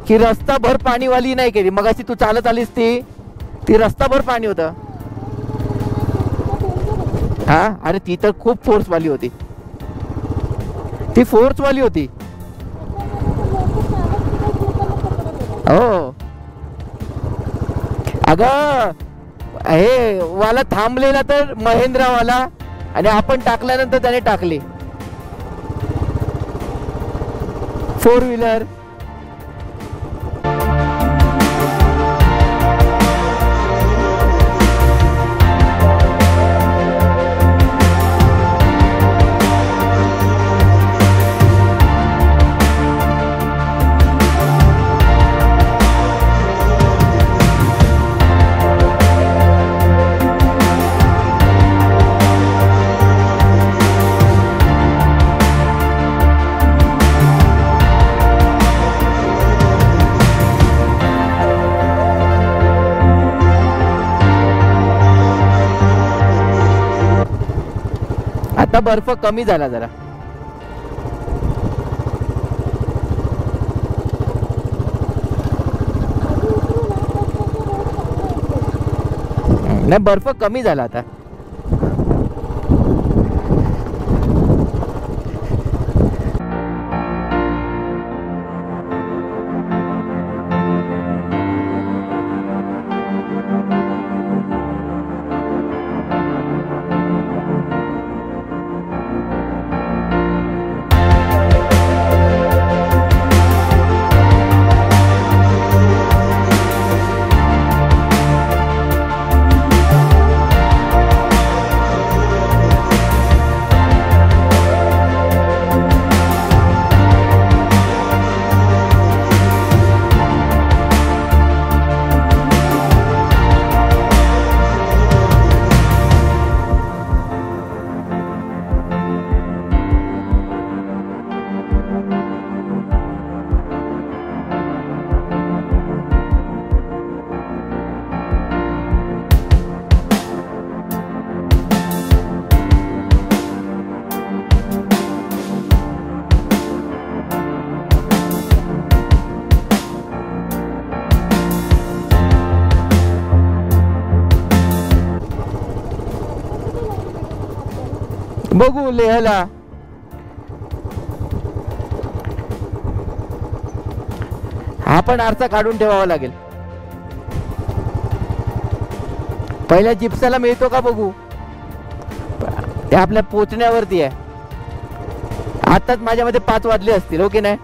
की रस्ता भर पाणीवाली नाही केली. मगाशी तू चालत आलीस ती रस्ता भर पाणी होतं. हा अरे ती तर खूप फोर्सवाली होती, ती फोर्सवाली होती. हो अगं हे वाला थांबलेला तर महेंद्रावाला, आणि आपण टाकल्यानंतर त्याने टाकले 4 व्हीलर. आता बर्फ कमी झाला जरा. नाही बर्फ कमी झाला आता. बघू लेहला. हा पण आरसा काढून ठेवावा लागेल. पहिल्या जिप्साला मिळतो का बघू. ते आपल्या पोचण्यावरती आहे. आताच माझ्या मध्ये 5 वाजले असतील हो की नाही.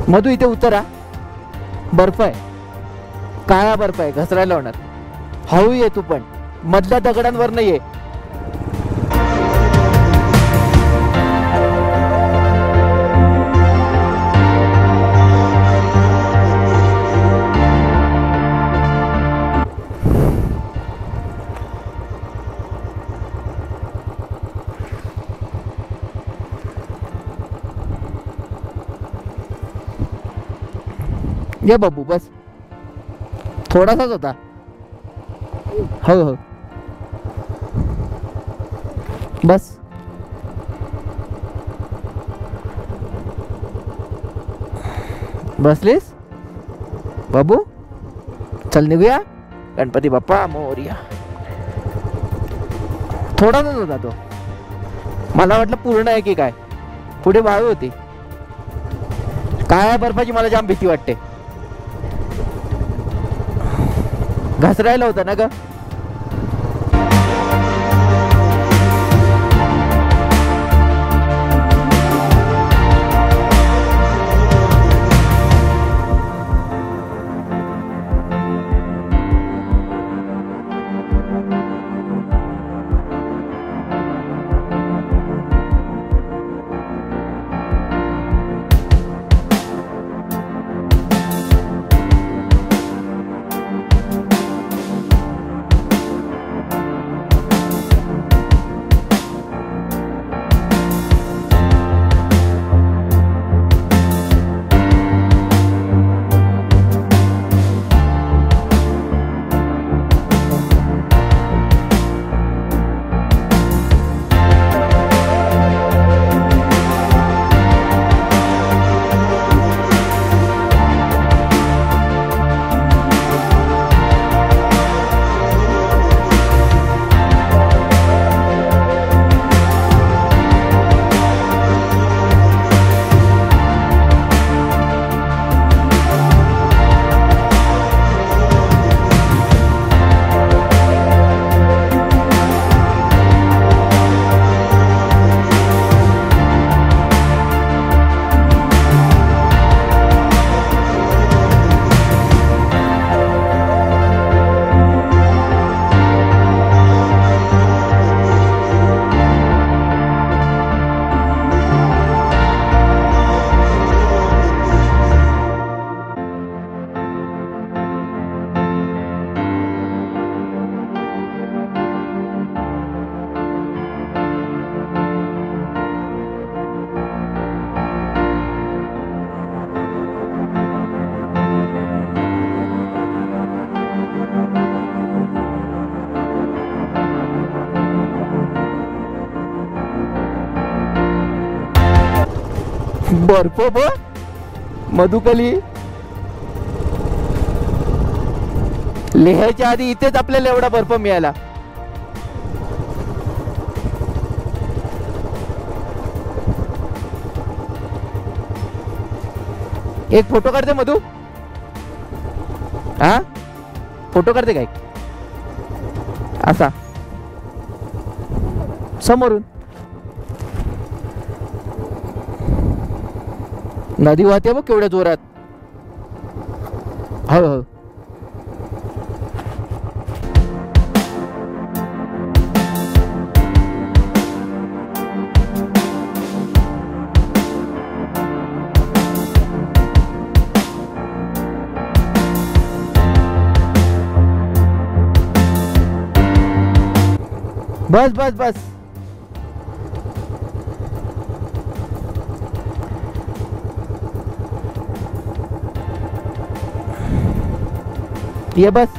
मधू इथे उतरा, बर्फ आहे, काळा बर्फ आहे, घसरायला होणार. हळू ये तू पण, मधल्या दगडांवर नाही ये. ये बाबू बस, थोडासाच होता. हो हो बस. बसलीस बाबू, चल निघूया. गणपती बाप्पा मोरया. थोडासाच होता तो, मला वाटलं पूर्ण आहे की काय. पुढे वाळू होती. काळ्या बर्फाची मला जाम भीती वाटते. घसरायला होता ना ग. बर्फ मधुकली लिहायच्या आधी इथेच आपल्याला एवढा बर्फ मिळाला. एक फोटो काढते मधू. हा फोटो काढते काय असा समोरून. नदी वाहते बघ केवढ्या जोरात. हो हो बस बस बस. ये बस.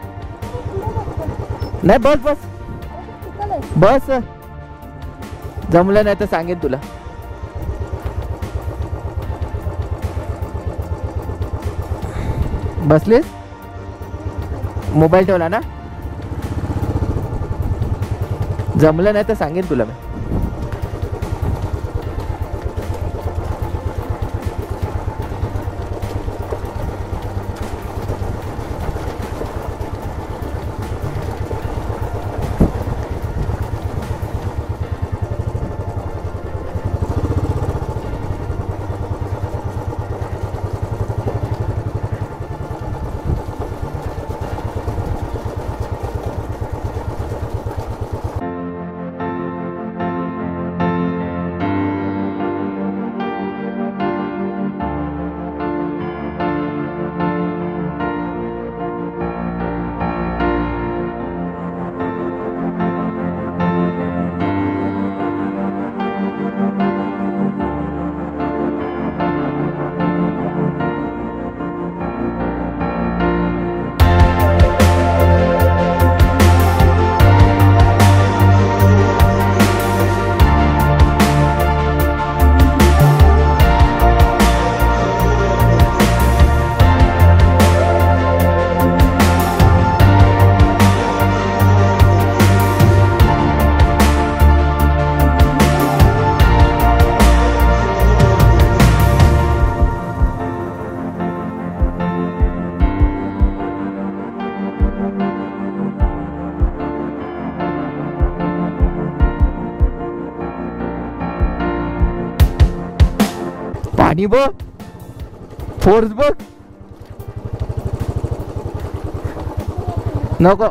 नाही बस बस बस. जमलं नाही तर सांगेन तुला. बसलीस. मोबाईल ठेवला ना. जमलं नाही तर सांगेन तुला मी. पाणी बघ, फोर्स बघ. नको.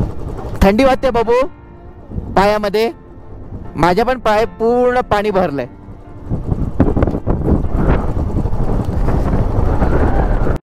थंडी वाजते बाबू पायामध्ये. माझ्या पण पाय पूर्ण पाणी भरलंय.